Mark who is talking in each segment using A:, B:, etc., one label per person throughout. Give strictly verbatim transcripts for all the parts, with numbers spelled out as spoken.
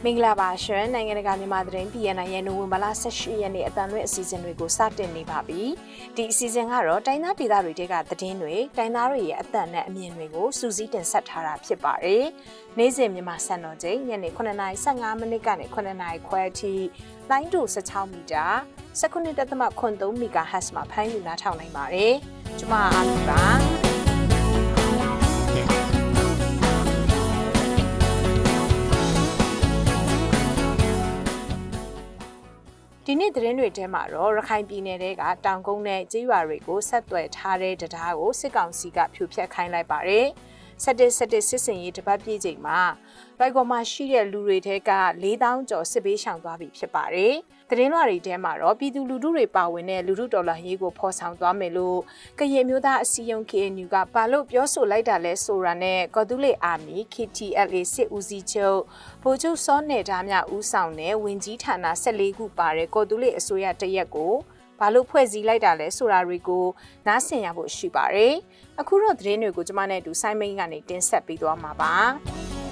A: င်္ဂလာပါရှင်နိုင်ငံတကာမြန်မာသတင်း P N I ရဲ့နိုဝင်ဘာလ၁၈ရက်နေ့အတန်လွင့်အစီအစဉ်တွေကိုစတင်နေပါပြီ။ဒီအစီအစဉ်ကတော့တိုင်းသားဒေသတွေကသတင်းတွေတိုင်းသားတွေရဲ့အသံနဲ့အမြင်တွေကိုစူးစီးတင်ဆက်ထားတာဖြစ်ပါတယ်။နေ့စဉ်မြန်မာစံတော်ချိန်ညနေခုနှစ်နာရီ၁၅မိနစ်ကနေခုနှစ်နာရီခွဲအထိလိုင်းတူ၁၆မီတာ၁၉.၃ မီဂါဟတ်ဇ်မှာဖမ်းယူနားထောင်နိုင်ပါတယ်။ကျွန်မအားလုံးပါဒီနေ့သတင်းတွေထဲမှာတော့ရခိုင်ပြည်နယ်ကတောင်ကုန်းနဲ့ကျေးရွာတွေကိုဆက်သွယ်ထားတဲ့တရားကိုစစ်ကောင်စီကဖြိုဖျက်ခိုင်းလိုက်ပါတယ်။ဆက်တစ်ဆက်တစ်စစ်စင်ရေးတပတ်ပြည့်ချိန်မှာလိုက်ကော်မှာရှိတဲ့လူတွေထဲက၄သောင်းကျော်စစ်ဘေးရှောင်သွားပြီဖြစ်ပါတယ်။သတင်းလွှာတွေထဲမှာတော့ပြည်သူလူထုတွေပါဝင်တဲ့လူထုတော်လှန်ရေးကိုဖော်ဆောင်သွားမယ်လို့ကရင်မျိုးသားအစည်းအရုံး K N U ကဘာလို့ပြောဆိုလိုက်တာလဲဆိုတာနဲ့ကော်တူးလေအာမီ K T L A စစ်ဦးစီးချုပ်ဗိုလ်ချုပ်စောနယ်သားများဦးဆောင်တဲ့ဝင်ကြီးဌာန၁၄ခုပါတဲ့ကော်တူးလေအစိုးရတရက်ကိုဘာလို့ဖွဲ့စည်းလိုက်တာလဲဆိုတာတွေကိုနားဆင်ရဖို့ရှိပါတယ်။အခုတော့သတင်းတွေကိုကျွန်မနဲ့အတူဆိုင်းမိန်ကနေတင်ဆက်ပေးသွားမှာပါ။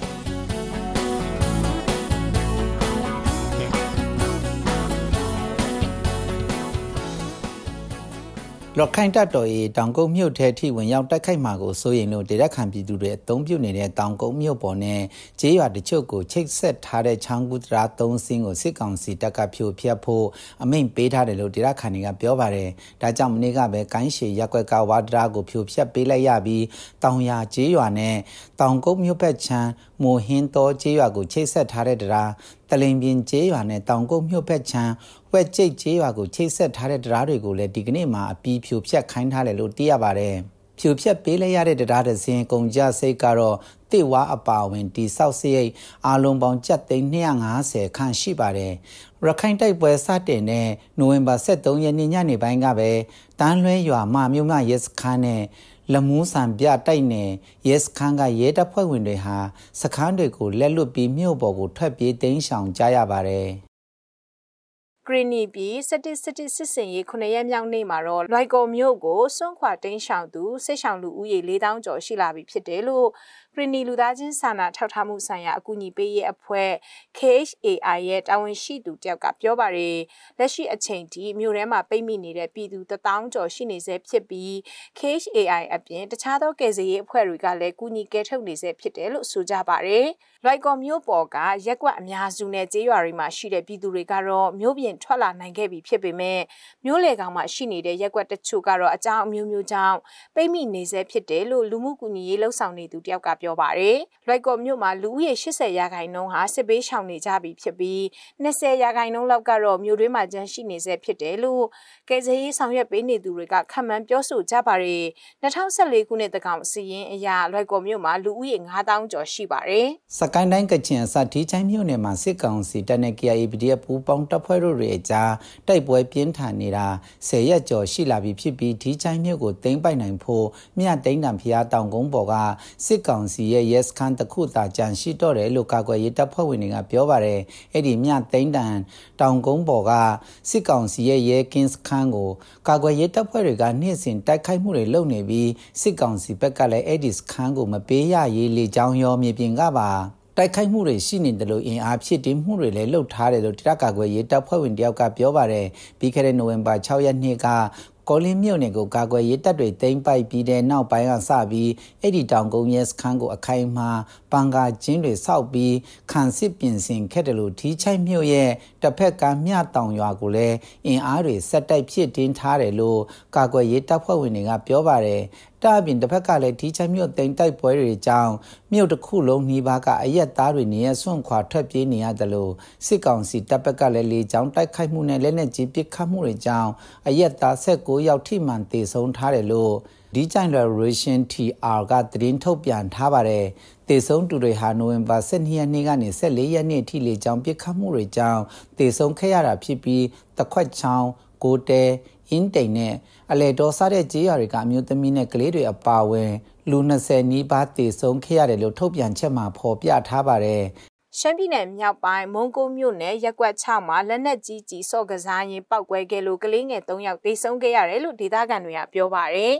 B: လောက်ခိုင်တပ်တော်၏တောင်ကုန်းမြို့ထဲထိဝင်ရောက်တိုက်ခိုက်မှာကိုစိုးရိမ်လို့ဒေသခံပြည်သူတွေအုံပြုနေတဲ့တောင်ကုန်းမြို့ပေါ်နဲ့ကျေးရွာတချို့ကိုချိတ်ဆက်ထားတဲ့ချောင်းကူတရာသုံးစင်းကိုစစ်ကောင်စီတပ်ကဖြိုဖျက်ဖို့အမိန့်ပေးထားတယ်လို့ဒေသခံတွေကပြောပါတယ်။ဒါကြောင့်မနေ့ကပဲကိုင်းရှည်ရက်ွက်ကဝါဒရာကိုဖြိုဖျက်ပေးလိုက်ရပြီးတောင်ယာကျေးရွာနဲ့တောင်ကုန်းမြို့ဘက်ချမ်းမိုဟင်းတော်ကျေးရွာကိုချိတ်ဆက်ထားတဲ့တရားတလင်ပြင်းကျေးရွာနဲ့တောင်ကုန်းမြို့ဘက်ချမ်းဝက်ကျိတ်ကျေးရွာကိုချိတ်ဆက်ထားတဲ့တရားတွေကိုလည်းဒီကနေ့မှအပြီးဖြိုဖျက်ခိုင်းထားတယ်လို့သိရပါတယ်။ဖြိုဖျက်ပေးလိုက်ရတဲ့တရားတစ်စင်းကုန်ကြစိတ်ကတော့တေဝါအပါဝင်တိဆောက်စရိတ်အာလုံးပေါင်းကျပ်သိန်း၂၅၀ခန့်ရှိပါတယ်။ရခိုင်တိုက်ပွဲစတင်တဲ့နိုဝင်ဘာ၁၃ရက်နေ့ညနေပိုင်းကပဲတန်းလွဲရွာမမြို့မရဲစခန်းနဲ့လမူးဆန်ပြတိုက်နယ်ရဲစခန်းကရဲတပ်ဖွဲ့ဝင်တွေဟာစခန်းတွေကိုလက်လွတ်ပြီးမြို့ပေါ်ကိုထွက်ပြေးတိမ်းရှောင်ကြရပါတယ်။
A: ဂရီနီပြည်စတစ်စတစ်စစ်စင်ရေးခုနှစ်ရက်မြောက်နေ့မှာတော့လိုက်ကော်မြို့ကိုစွန့်ခွာတိမ်းရှောင်သူစစ်ရှောင်လူဦးရေ၄သောင်းကျော်ရှိလာပြီဖြစ်တယ်လို့ဂရီနီလူသားချင်းစာနာထောက်ထားမှုဆိုင်ရာအကူအညီပေးရေးအဖွဲ့ K H A I ရဲ့တာဝန်ရှိသူတယောက်ကပြောပါတယ်လက်ရှိအချိန်ထိမြို့ထဲမှာပိတ်မိနေတဲ့ပြည်သူတစ်သောင်းကျော်ရှိနေဆဲဖြစ်ပြီး K H A I အပြင်တခြားသောကယ်ဆယ်ရေးအဖွဲ့တွေကလည်းကူညီကယ်ထုတ်နေဆဲဖြစ်တယ်လို့ဆိုကြပါတယ်လိုက်ကော်မြို့ပေါ်ကရက်ကွက်အများစုနဲ့ကျေးရွာတွေမှာရှိတဲ့ပြည်သူတွေကတော့မြို့ပြင်ထွက်လာနိုင်ခဲ့ပြီဖြစ်ပေမဲ့မြို့လေကောင်မှာရှိနေတဲ့ရက်ကွက်တချို့ကတော့အကြောင်းအမျိုးမျိုးကြောင့်ပိတ်မိနေဆဲဖြစ်တယ်လို့လူမှုကူညီရေးလှုပ်ဆောင်နေသူတယောက်ကပြောပါတယ်။လွိုက်ကော်မြို့မှာလူဦးရေ၈၀ရာခိုင်နှုန်းဟာစစ်ဘေးရှောင်နေကြပြီဖြစ်ပြီး၂၀ရာခိုင်နှုန်းလောက်ကတော့မြို့တွင်းမှာကျန်းရှိနေဆဲဖြစ်တယ်လို့ကယ်ဆယ်ရေးဆောင်ရွက်ပေးနေသူတွေကခန့်မှန်းပြောဆိုကြပါတယ်။၂၀၁၄ခုနှစ်တကောင်စီရင်အရာလွိုက်ကော်မြို့မှာလူဦးရေ၅သောင်းကျော်ရှိပါတယ်
B: ။စကိုင်းတိုင်းကချင်အစတီချိုင်းမြို့နယ်မှာစစ်ကောင်စီတပ်နဲ့ K I A P D F ပူးပေါင်းတပ်ဖွဲ့တို့ရဲ့ကြားတိုက်ပွဲပြင်းထန်နေတာ၁၀ရက်ကျော်ရှိလာပြီဖြစ်ပြီးဒီချိုင်းမြို့ကိုသိမ်းပိုက်နိုင်ဖို့မြတ်သိန်းတံဖျားတောင်ကုန်းပေါ်ကစစ်ကောင်စီရဲ့ရဲစခန်းတစ်ခုသာကြန့်ရှိတော့တယ်လို့ကာကွယ်ရေးတပ်ဖွဲ့ဝင်တွေကပြောပါတယ်။အဲ့ဒီမြတ်သိန်းတံတောင်ကုန်းပေါ်ကစစ်ကောင်စီရဲ့ရဲကင်းစခန်းကိုကာကွယ်ရေးတပ်ဖွဲ့တွေကနေ့စဉ်တိုက်ခိုက်မှုတွေလုပ်နေပြီးစစ်ကောင်စီဘက်ကလည်းအဲ့ဒီစခန်းကိုမပေးရရေးလေကြောင်းရောမြေပြင်ကပါတိုက်ခိုက်မှုတွေရှိနေတယ်လို့အင်အားဖြစ်တည်မှုတွေလည်းလှုပ်ထားတယ်လို့တရကာကွယ်ရေးတပ်ဖွဲ့ဝင်တယောက်ကပြောပါတယ်ပြီးခဲ့တဲ့နိုဝင်ဘာ၆ရက်နေ့ကကောလင်းမြို့နယ်ကိုကာကွယ်ရေးတပ်တွေသိမ်းပိုက်ပြီးတဲ့နောက်ပိုင်းကစပြီးအဲ့ဒီတောင်ကုန်းရဲစခန်းကိုအခိုင်အမာပန်ကာကျင်းတွေစောက်ပြီးခံစစ်ပြင်ဆင်ခဲ့တယ်လို့ထီးချိုက်မြို့ရဲ့တစ်ဖက်ကမြတောင်ရွာကိုလည်းအင်အားတွေဆက်တိုက်ဖြစ်တင်းထားတယ်လို့ကာကွယ်ရေးတပ်ဖွဲ့ဝင်တွေကပြောပါတယ်တာအပြင်တစ်ဖက်ကလည်းထီးချိုက်မြို့တိမ်တိုက်ပွဲတွေကြောင့်မြို့တစ်ခုလုံးနှီးပါးကအရက်သားတွေနေရဆွန့်ခွာထွက်ပြေးနေရတယ်လို့စစ်ကောင်စီတပ်ဘက်ကလည်းလေကြောင်းတိုက်ခိုက်မှုနဲ့လက်နက်ကြီးပစ်ခတ်မှုတွေကြောင့်အရက်သား၁၉ယောက်ထိမှန်သေဆုံးထားတယ်လို့ဒီချိုင် Liberation T R ကသတင်းထုတ်ပြန်ထားပါတယ်သေဆုံးသူတွေဟာနိုဝင်ဘာ၁၂ရက်နေ့ကနေ၁၄ရက်နေ့ထိလေကြောင်းပစ်ခတ်မှုတွေကြောင့်သေဆုံးခဲ့ရတာဖြစ်ပြီးတခွက်ချောင်းကိုတဲအင်းတိန်နဲ့အလေတော်စားတဲ့ကြေးရွာတွေကအမျိုးသမီးနဲ့ကလေးတွေအပါအဝင်လူ၂၀နီးပါးသေဆုံးခဲ့ရတယ်လို့ထုတ်ပြန်ချက်မှာဖော်ပြထားပါတယ်
A: ရှမ်းပြည်နယ်မြောက်ပိုင်းမုံကိုမြို့နယ်ရက်ကွက်၆မှာလက်နက်ကြီးကြီးစော့ကစားရင်ပောက်ကွဲခဲ့လို့ကလေးငယ်၃ယောက်သေဆုံးခဲ့ရတယ်လို့ဒေသခံတွေကပြောပါတယ်။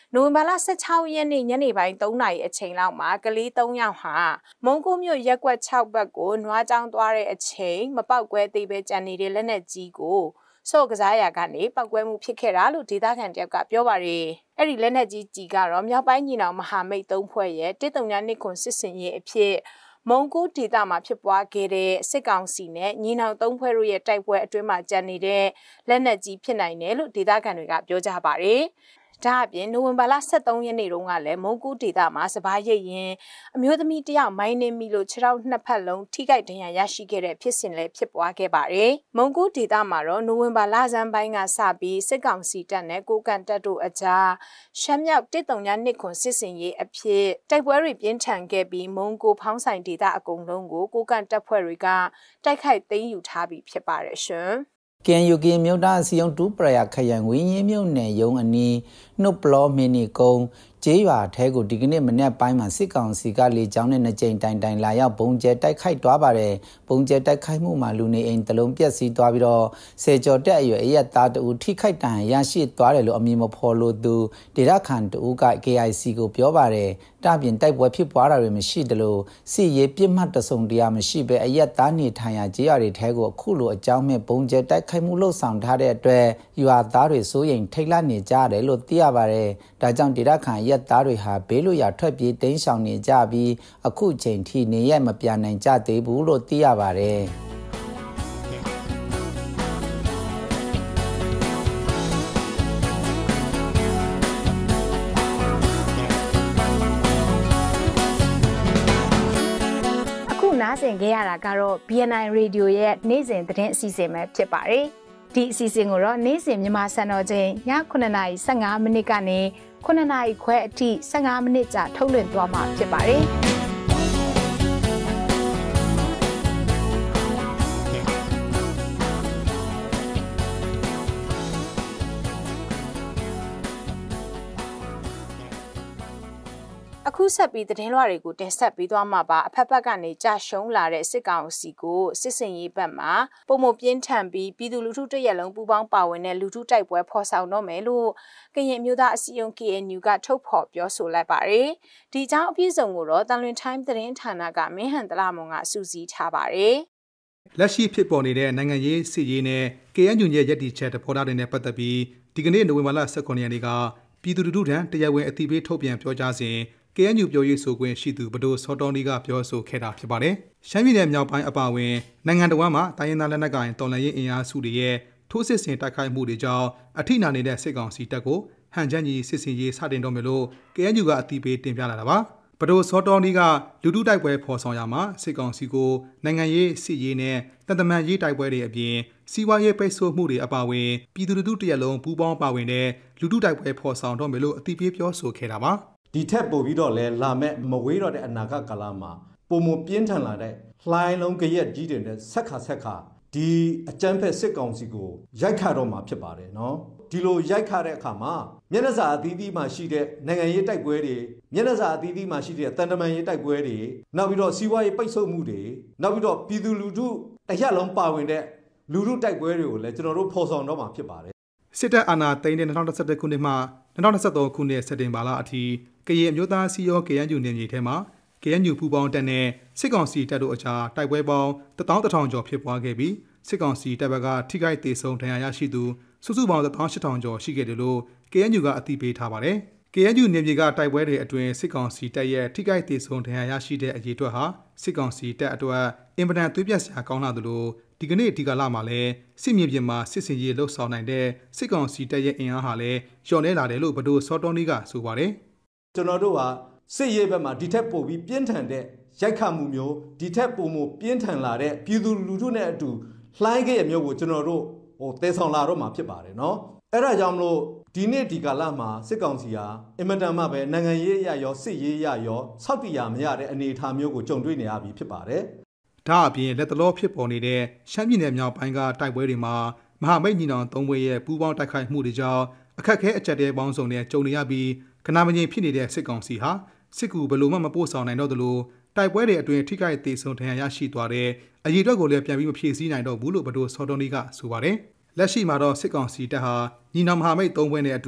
A: နိုဝင်ဘာလ十၆ရက်နေ့ညနေပိုင်းသုံးနာရီအချိန်လောက်မှာကလေးသုံးယောက်ဟာမုံကိုမြို့ရက်ကွက်၆ဘက်ကိုနွားကြောင်းသွားတဲ့အချိန်မပောက်ကွဲသေးပဲကြံနေတဲ့လက်နက်ကြီးကိုစော့ကစားရာကနေပောက်ကွဲမှုဖြစ်ခဲ့တာလို့ဒေသခံတယောက်ကပြောပါတယ်။အဲ့ဒီလက်နက်ကြီးကြီးကတော့မြောက်ပိုင်းညီနောင်မဟာမိတ်သုံးဖွဲ့ရဲ့တစ်တုံညာနှစ်ခွန်စစ်စင်ရေးအဖြစ်မုံကိုဒေသမှာဖြစ်ပွားခဲ့တဲ့စစ်ကောင်စီနဲ့ညီနောင်သုံးဖွဲ့တို့ရဲ့တိုက်ပွဲအတွင်းမှာကြံနေတဲ့လက်နက်ကြီးဖြစ်နိုင်တယ်လို့ဒေသခံတွေကပြောကြပါတယ်။ဒါအပြင်နိုဝင်ဘာလ十三ရက်နေ့တုန်းကလည်းမုံကိုဒေသမှာစပားရိတ်ရင်အမျိုးသမီးတယောက်မိုင်းနေမိလို့ခြေထောက်နှစ်ဖက်လုံးထိခိုက်ဒဏ်ရာရရှိခဲ့တဲ့ဖြစ်စဉ်လည်းဖြစ်ပွားခဲ့ပါတယ်။မုံကိုဒေသမှာတော့နိုဝင်ဘာလဆန်းပိုင်းကစပြီးစစ်ကောင်စီတပ်နဲ့ကိုကန်တပ်တို့အကြားရှမ်းမြောက်တစ်တုံညာနှစ်ခွန်စစ်စင်ရေးအဖြစ်တိုက်ပွဲတွေပြင်းထန်ခဲ့ပြီးမုံကိုဖောင်းဆိုင်ဒေသအကုန်လုံးကိုကိုကန်တပ်ဖွဲ့တွေကတိုက်ခိုက်သိမ်းယူထားပြီးဖြစ်ပါတယ်ရှင်။
B: ကင်ယူကင်မြို့သားစီယုံတူပရယခရိုင်ဝင်းရင်မြို့နယ်ရုံးအနီးနှုတ်ပလောမီနီကုန်းကျေးရွာထဲကိုဒီကနေ့မနေ့ပိုင်းမှာစစ်ကောင်စီကလေကြောင်းနဲ့နှစ်ကြိမ်တိုင်တိုင်လာရောက်ပုံကျဲတိုက်ခိုက်သွားပါတယ်ပုံကျဲတိုက်ခိုက်မှုမှာလူနေအိမ်တလုံးပျက်စီးသွားပြီးတော့ဆယ်ကျော်တက်အရွယ်အရက်သားတူထိခိုက်တန်ရရှိသွားတယ်လို့အမည်မဖော်လို့သူဒေသခံတူက K I C ကိုပြောပါတယ်တပြင်တိုက်ပွဲဖြစ်ပွားတာတွေမရှိတယ်လို့စီရေးပြစ်မှတ်တစုံတရာမရှိပဲအရက်သားနေထိုင်ရာကျေးရွာတွေထဲကိုအခုလိုအကြောင်းမဲ့ပုံကျဲတိုက်ခိုက်မှုလှုပ်ဆောင်ထားတဲ့အတွက်ရွာသားတွေစိုးရိမ်ထိတ်လန့်နေကြတယ်လို့သိရပါတယ်ဒါကြောင့်ဒေသခံရက်သားတွေဟာဘေးလွတ်ရာထွက်ပြေးတိမ်းရှောင်နေကြပြီးအခုချိန်ထိနေရမပြန်နိုင်ကြသေးဘူးလို့သိရပါတယ်
A: အခုနားဆင်ကြရတာကတော့ B N I Radio ရဲ့နေ့စဉ်သတင်းအစီအစဉ်ပဲဖြစ်ပါတယ်ဒီအစီအစဉ်ကိုတော့နေ့စဉ်မြန်မာစံတော်ချိန်ညခုနှစ်နာရီဆယ့်ငါးမိနစ်ကနေခုနှစ်နာရီခွဲအထိဆယ့်ငါးမိနစ်ကြာထုတ်လွှင့်သွားမှာဖြစ်ပါတယ်။အခုဆက်ပြီးသတင်းလွှာတွေကိုတင်ဆက်ပေးသွားမှာပါအဖက်ဖက်ကနေကြာရှုံးလာတဲ့စစ်ကောင်စီကိုစစ်စင်ရေးဘက်မှာပုံမပြင်းထန်ပြီးပြည်သူလူထုတရက်လုံးပူးပေါင်းပါဝင်တဲ့လူထုတိုက်ပွဲဖော်ဆောင်တော့မယ်လို့ကရင်မျိုးသားအစည်းအရုံး K N U ကထုတ်ဖော်ပြောဆိုလိုက်ပါတယ်ဒီအကြောင်းအပြည့်စုံကိုတော့တန်လွင် time သတင်းဌာနကမင်းဟန်တလမွန်ကစူးစီးထားပါတယ်
C: လက်ရှိဖြစ်ပေါ်နေတဲ့နိုင်ငံရေးစစ်ရေးနဲ့ K N U ရဲ့ရည်တည်ချက်တဖော်တာတွေနဲ့ပတ်သက်ပြီးဒီကနေ့နိုဝင်ဘာလ十九ရက်နေ့ကပြည်သူလူထုထံတရားဝင်အသိပေးထုတ်ပြန်ပြောကြားစဉ် K N U ပြောရေးဆိုခွင့်ရှိသူဘဒိုစောတော်နီကပြောဆိုခဲ့တာဖြစ်ပါတယ်။ရှမ်းပြည်နယ်မြောက်ပိုင်းအပါအဝင်နိုင်ငံတော်ဝန်မှတိုင်းရင်းသားလက်နက်ကိုင်တော်လှန်ရေးအင်အားစုတွေရဲ့ထိုးစစ်ဆင်တိုက်ခိုက်မှုတွေကြောင့်အထိနာနေတဲ့စစ်ကောင်စီတပ်ကိုဟန်ချမ်းကြီးစစ်စင်ရေးစတင်တော့မယ်လို့ K N U ကအသိပေးတင်ပြလာတာပါ။ဘဒိုစောတော်နီကလူထုတိုက်ပွဲဖော်ဆောင်ရမှာစစ်ကောင်စီကိုနိုင်ငံရေးစစ်ရေးနဲ့တန်တမန်ရေးတိုက်ပွဲတွေအပြင်စီးပွားရေးပိတ်ဆို့မှုတွေအပါအဝင်ပြည်သူလူထုတရက်လုံးပူးပေါင်းပါဝင်တဲ့လူထုတိုက်ပွဲဖော်ဆောင်တော့မယ်လို့အသိပေးပြောဆိုခဲ့တာပါ။
D: ဒီထက်ပိုပြီးတော့လဲလာမဲ့မဝေးတော့တဲ့အနာဂတ်ကာလမှာပုံမပြင်းထန်လာတဲ့လှိုင်းလုံးကြရက်ကြီးတွေနဲ့ဆက်ခါဆက်ခါဒီအကြမ်းဖက်စစ်ကောင်စီကိုရိုက်ခါတော့မှာဖြစ်ပါတယ်နော်ဒီလိုရိုက်ခါတဲ့အခါမှာမျက်နှာစာအသီးသီးမှာရှိတဲ့နိုင်ငံရေးတိုက်ပွဲတွေမျက်နှာစာအသီးသီးမှာရှိတဲ့တန်တမန်ရေးတိုက်ပွဲတွေနောက်ပြီးတော့စီးပွားရေးပိတ်ဆို့မှုတွေနောက်ပြီးတော့ပြည်သူလူထုတရက်လုံးပါဝင်တဲ့လူထုတိုက်ပွဲတွေကိုလည်းကျွန်တော်တို့ဖော်ဆောင်တော့မှာဖြစ်ပါတယ်
C: စစ်တပ်အာဏာသိမ်းတဲ့၂၀၂၁ခုနှစ်မှ၂၀၂၃ခုနှစ်စက်တင်ဘာလအထိကရင်အမျိုးသားစီရော K N U နယ်မြေထဲမှာ K N U ပူးပေါင်းတပ်နဲ့စစ်ကောင်စီတပ်တို့အကြားတိုက်ပွဲပေါင်းတသောင်းတစ်ထောင်ကျော်ဖြစ်ပွားခဲ့ပြီးစစ်ကောင်စီတပ်ဘက်ကထိခိုက်ဒေဆုံးဒဏ်ရာရရှိသူစုစုပေါင်းတသောင်းရှစ်ထောင်ကျော်ရှိခဲ့တယ်လို့ K N U ကအသိပေးထားပါတယ်။ K N U နယ်မြေကတိုက်ပွဲတွေအတွင်းစစ်ကောင်စီတပ်ရဲ့ထိခိုက်ဒေဆုံးဒဏ်ရာရရှိတဲ့အရေးအတွက်ဟာစစ်ကောင်စီတပ်အတွက်အင်ပဒန်သွေးပြတ်စရာကောင်းလာသလိုဒီကနေ့ဒီကလာမှာလည်းစစ်မြေပြင်မှာစစ်စင်ရေးလှုပ်ဆောင်နိုင်တဲ့စစ်ကောင်စီတပ်ရဲ့အင်အားဟာလည်းလျော့နေလာတယ်လို့ဘဒိုစောတော်နီကဆိုပါတယ်
D: ကျွန်တော်တို့ကစစ်ရေးဘက်မှာဒီထက်ပိုပြီးပြင်းထန်တဲ့ရိုက်ခတ်မှုမျိုးဒီထက်ပိုမိုပြင်းထန်လာတဲ့ပြည်သူလူထုနဲ့အတူလှိုင်းခဲ့ရမျိုးကိုကျွန်တော်တို့ဟိုတဲဆောင်လာတော့မှာဖြစ်ပါတယ်နော်အဲ့ဒါကြောင့်မလို့ဒီနေ့ဒီကာလမှာစစ်ကောင်စီဟာအင်မတန်မှပဲနိုင်ငံရေးရရောစစ်ရေးရရောစောက်တီရမရတဲ့အနေအထားမျိုးကိုကြုံတွေ့နေရပြီဖြစ်ပါတယ်
C: ဒါအပြင်လက်တလောဖြစ်ပေါ်နေတဲ့ရှမ်းပြည်နယ်မြောက်ပိုင်းကတိုက်ပွဲတွေမှာမဟာမိတ်ညီနောင်သုံးဘွဲရဲ့ပူးပေါင်းတိုက်ခိုက်မှုတွေကြောင့်အခက်အခဲအကျပ်တဲပေါင်းစုံနဲ့ကြုံနေရပြီးကနာမငြိမ်ဖြစ်နေတဲ့စစ်ကောင်စီဟာစစ်ကူဘယ်လိုမှမပို့ဆောင်နိုင်တော့သလိုတိုက်ပွဲတွေအတွင်းထိခိုက်ဒေဆုံးဒဏ်ရာရရှိသွားတဲ့အရေးအတွက်ကိုလည်းပြန်ပြီးမဖြည့်ဆည်းနိုင်တော့ဘူးလို့ဘဒိုစောတော်နီကဆိုပါတယ်လက်ရှိမှာတော့စစ်ကောင်စီတပ်ဟာညီနောင်မဟာမိတ်သုံးဘွဲနဲ့အတူ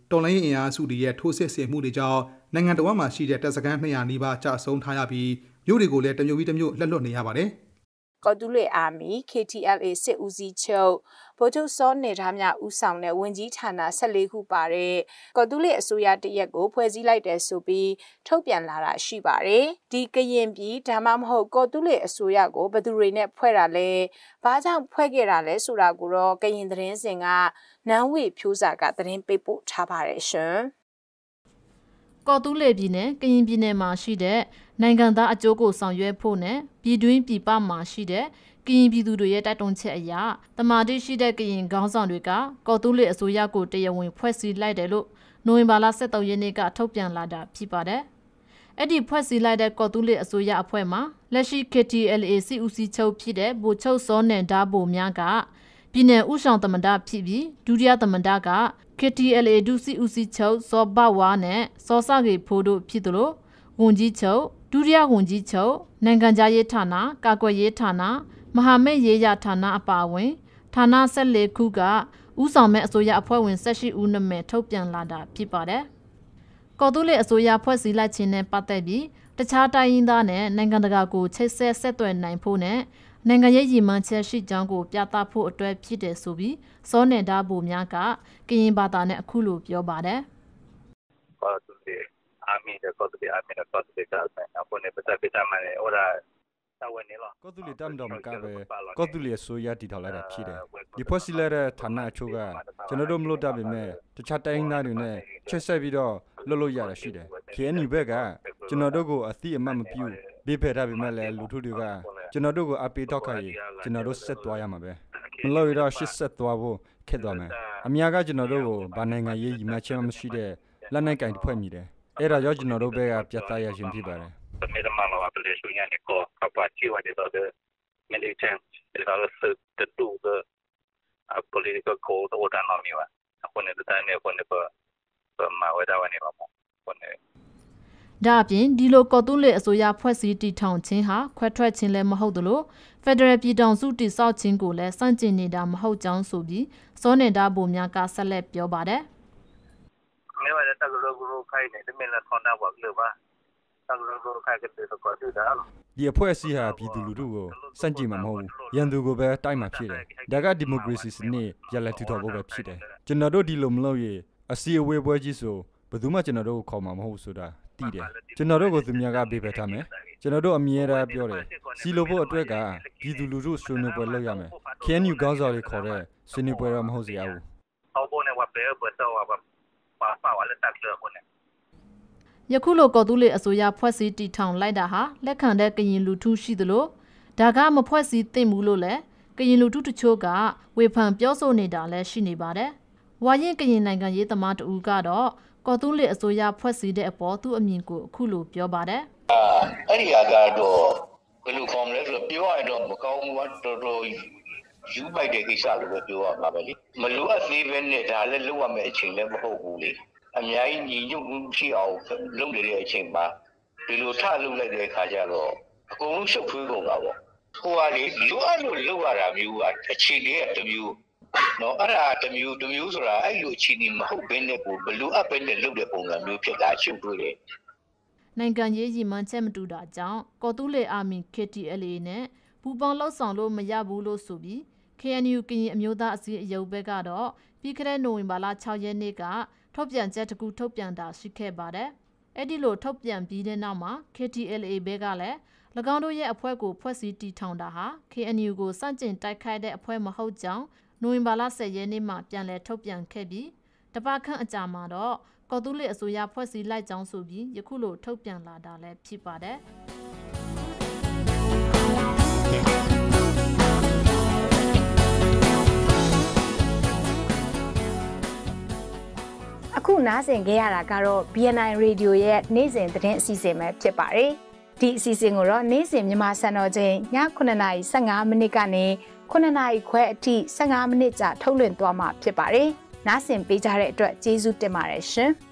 C: တော်လိုင်းအင်အားစုတွေရဲ့ထိုးစစ်ဆင်မှုတွေကြောင့်နိုင်ငံတော်မှာရှိတဲ့တပ်စခန်းနှစ်ရာနီးပါးကြာဆုံးထားရပြီးမြို့တွေကိုလည်းတမျိုးပြီးတမျိုးလက်လွတ်နေရပါတယ်
A: ကော်တူလေအာမီ K T L A စစ်ဦးစီးချုပ်ဗိုလ်ချုပ်စောနေထားများဦးဆောင်တဲ့ဝန်ကြီးဌာနဆယ့်လေးခုပါတဲ့ကော်တူလေအစိုးရတရက်ကိုဖွဲ့စည်းလိုက်တဲ့ဆိုပြီးထုတ်ပြန်လာတာရှိပါတယ်ဒီကရင်ပြည်ဒါမှမဟုတ်ကော်တူလေအစိုးရကိုဘယ်သူတွေနဲ့ဖွဲ့တာလဲဘာကြောင့်ဖွဲ့ခဲ့တာလဲဆိုတာကိုတော့ကရင်သတင်းစင်ကနန်းဝေဖြိုးစာကသတင်းပေးပို့ထားပါတယ်ရှင်
E: ကော်တူလေပြည်နယ်ကရင်ပြည်နယ်မှာရှိတဲ့နိုင်ငံသားအကျိုးကိုဆောင်ရွက်ဖို့နဲ့ပြည်တွင်းပြည်ပမှာရှိတဲ့ကရင်ပြည်သူတွေရဲ့တိုက်တွန်းချက်အရတမာတိရှိတဲ့ကရင်ခေါင်းဆောင်တွေကကော်တူလေအစိုးရကိုတရားဝင်ဖွဲ့စည်းလိုက်တယ်လို့နိုဝင်ဘာလဆယ့်သုံးရက်နေ့ကထုတ်ပြန်လာတာဖြစ်ပါတယ်။အဲ့ဒီဖွဲ့စည်းလိုက်တဲ့ကော်တူလေအစိုးရအဖွဲ့မှာလက်ရှိ K T L A စီဦးစီးချုပ်ဖြစ်တဲ့ဗိုလ်ချုပ်စောနန်ဒါဘိုများကပြည်နယ်ဥဆောင်သမ္မတဖြစ်ပြီးဒုတိယသမ္မတက K T L A ဒုစီဦးစီးချုပ်စောဘဝါနဲ့စောစကေဖိုးတို့ဖြစ်သလိုဝန်ကြီးချုပ်ဒုတိယဝန်ကြီးချုပ်နိုင်ငံခြားရေးဌာနကာကွယ်ရေးဌာနမဟာမိတ်ရေးရာဌာနအပါအဝင်ဌာနဆယ့်လေးခုကဥဆောင်မဲ့အစိုးရအဖွဲ့ဝင်၁၈ဦးနာမည်ထုတ်ပြန်လာတာဖြစ်ပါတယ်။ကော်တူလေအစိုးရဖွဲ့စည်းလိုက်ခြင်းနဲ့ပတ်သက်ပြီးတခြားတိုင်းရင်းသားနဲ့နိုင်ငံတကာကိုချိတ်ဆက်ဆက်သွယ်နိုင်ဖို့နဲ့နိုင်ငံရေးရည်မှန်းချက်ရှိကြောင်းကိုပြသဖို့အတွက်ဖြစ်တယ်ဆိုပြီးစောနေတာဗိုလ်များကကရင်ဘာသာနဲ့အခုလိုပြောပါတယ်
F: ။ကော်တူလေအာမီတဲ့ကော်တူလေအာမီတဲ့ကော်တူလေကလည်းအခုနေပတ်သက်တာမှလည်းဟိုဒါ
G: ကော်တူလေတမ်တော်မကပဲကော်တူလေဆိုရတီထောက်လိုက်တာဖြစ်တယ်ဒီဖွဲ့စည်းလိုက်တဲ့ဌာနအချို့ကကျွန်တော်တို့မလို့တတ်ပေမဲ့တခြားတိုင်းသားတွေနဲ့ချက်ဆက်ပြီးတော့လွတ်လို့ရတာရှိတယ် K N U ဘက်ကကျွန်တော်တို့ကိုအသိအမှတ်မပြုဘေးဖယ်ထားပေမဲ့လည်းလူထုတွေကကျွန်တော်တို့ကိုအပေးတော့ခိုင်းကျွန်တော်တို့ဆက်သွားရမှာပဲမလို့ရတော့ရှစ်ဆက်သွားဖို့ခက်သွားမယ်အများကကျွန်တော်တို့ကိုဗာနိုင်ငံရေးရည်မှန်းချက်မရှိတဲ့လက်နက်ကင်တစ်ဖွဲ့မိတယ်အဲ့ဒါကြောင့်ကျွန်တော်တို့ဘက်ကပြတ်သားရခြင်းဖြစ်ပါတယ်
F: Medamalo apelation yani ko kapatiwa de the militant de the the to the political code order no miwa apone the time apone pa ma weda wani ba apone
E: ဒါအပြင်ဒီလိုကော်တူလေအစိုးရဖွဲ့စည်းတည်ထောင်ခြင်းဟာခွဲထွက်ခြင်းလည်းမဟုတ်သလိုဖက်ဒရယ်ပြည်ထောင်စုတည်ဆောက်ခြင်းကိုလည်းစန့်ကျင်နေတာမဟုတ်ကြောင်းဆိုပြီးစောနေတာဗိုလ်များကဆက်လက်ပြောပါတယ်
F: ။မေဝရတကလိုဂရုခိုင်နေတယ်မင်းလာခေါ်တာပါလို့ပါ
G: ဒီအဖွဲ့အစည်းဟာပြည်သူလူထုကိုစန့်ကျင်မှာမဟုတ်ဘူးရန်သူကိုပဲတိုက်မှာဖြစ်တယ်ဒါကဒီမိုကရေစီစနစ်ရလက်ထူထောင်ဖို့ပဲဖြစ်တယ်ကျွန်တော်တို့ဒီလိုမလုပ်ရအစီအဝေးပွဲကြီးဆိုဘယ်သူမှကျွန်တော်တို့ကိုခေါ်မှာမဟုတ်ဆိုတာသိတယ်ကျွန်တော်တို့ကိုသူများကဘေးဖယ်ထားမယ်ကျွန်တော်တို့အမြဲတမ်းပြောတယ်စီလိုဖို့အတွက်ကပြည်သူလူထုဆွေးနွေးပွဲလုပ်ရမယ် K N U ကောင်းဆောင်တွေခေါ်တဲ့ဆွေးနွေးပွဲတော့မဟုတ်စရာဘူး
F: ဟောပေါ်နေဝပဲဘတ်တော့ပါပါပါဝါလက်တက်တော့ကိုနေ
E: ယခုလိုကော်တူလေအစိုးရဖွဲ့စည်းတည်ထောင်လိုက်တာဟာလက်ခံတဲ့ကရင်လူထုရှိသလိုဒါကမဖွဲ့စည်းသင့်ဘူးလို့လည်းကရင်လူထုတချို့ကဝေဖန်ပြောဆိုနေတာလည်းရှိနေပါတယ်။ဝါရင်ကရင်နိုင်ငံရေးသမားတဦးကတော့ကော်တူလေအစိုးရဖွဲ့စည်းတဲ့အပေါ်သူ့အမြင်ကိုအခုလိုပြောပါတယ်
H: ။အာအဲ့ဒီအကတော့ဘယ်လိုခေါ်မလဲဆိုတော့ပြောရတော့မကောင်းဘူးကတော်တော်ယူပိုက်တဲ့ကိစ္စလို့ပဲပြောရမှာပဲလေ။မလိုအပ်သေးပဲနဲ့ဒါလည်းလုပ်ရမယ့်အချိန်လည်းမဟုတ်ဘူးလေ။အများကြီးညီညွတ်မှုရှိအောင်လုပ်နေတဲ့အချိန်မှာဒီလိုထလုပ်လိုက်တဲ့အခါကျတော့အကုန်လုံးရှုပ်ထွေးကုန်တာပေါ့ဟိုဟာလေလိုအပ်လို့လုပ်ရတာမျိုးကအခြေအနေကတစ်မျိုးနော်အဲ့ဒါတစ်မျိုးတစ်မျိုးဆိုတာအဲ့လိုအခြေအနေမဟုတ်ဘဲနဲ့ကိုဘလိုအပ်ပဲနဲ့လုပ်တဲ့ပုံစံမျိုးဖြစ်တာရှုပ်ထွေးတယ်
E: နိုင်ငံရေးရည်မှန်းချက်မတူတာကြောင့်ကော်တူလေအာမီ K T L A နဲ့ပူပေါင်းလှုပ်ဆောင်လို့မရဘူးလို့ဆိုပြီး K N U ကရင်အမျိုးသားအစည်းအရုံးဘက်ကတော့ပြီးခဲ့တဲ့နိုဝင်ဘာလ၆ရက်နေ့ကထုတ်ပြန်ချက်တစ်ခုထုတ်ပြန်တာရှိခဲ့ပါတယ်။အဲ့ဒီလိုထုတ်ပြန်ပြီးတဲ့နောက်မှာ K T L A ဘက်ကလည်း၎င်းတို့ရဲ့အဖွဲ့ကိုဖွဲ့စည်းတည်ထောင်တာဟာ K N U ကိုစန့်ကျင်တိုက်ခိုက်တဲ့အဖွဲ့မဟုတ်ကြောင်းနိုဝင်ဘာလဆယ်ရက်နေ့မှာပြန်လည်ထုတ်ပြန်ခဲ့ပြီးတပတ်ခန့်အကြာမှာတော့ကော်တူလေအစိုးရဖွဲ့စည်းလိုက်ကြောင်းဆိုပြီးယခုလိုထုတ်ပြန်လာတာလည်းဖြစ်ပါတယ်။
A: အခုနားဆင်ခဲ့ရတာကတော့ B N I Radio ရဲ့နေ့စဉ်သတင်းအစီအစဉ်ပဲဖြစ်ပါတယ်။ဒီအစီအစဉ်ကိုတော့နေ့စဉ်မြန်မာစံတော်ချိန်ညခုနှစ်နာရီဆယ့်ငါးမိနစ်ကနေခုနှစ်နာရီခွဲအထိဆယ့်ငါးမိနစ်ကြာထုတ်လွှင့်သွားမှာဖြစ်ပါတယ်။နားဆင်ပေးကြတဲ့အတွက်ကျေးဇူးတင်ပါတယ်ရှင်။